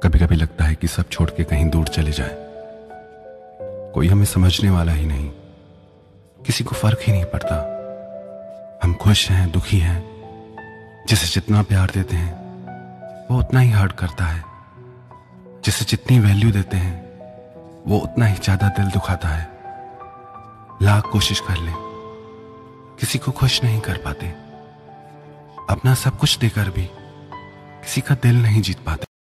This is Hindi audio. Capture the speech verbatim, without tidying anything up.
कभी कभी लगता है कि सब छोड़ के कहीं दूर चले जाए, कोई हमें समझने वाला ही नहीं, किसी को फर्क ही नहीं पड़ता। हम खुश हैं, दुखी हैं, जिसे जितना प्यार देते हैं वो उतना ही हर्ट करता है, जिसे जितनी वैल्यू देते हैं वो उतना ही ज्यादा दिल दुखाता है। लाख कोशिश कर ले, किसी को खुश नहीं कर पाते, अपना सब कुछ देकर भी किसी का दिल नहीं जीत पाते।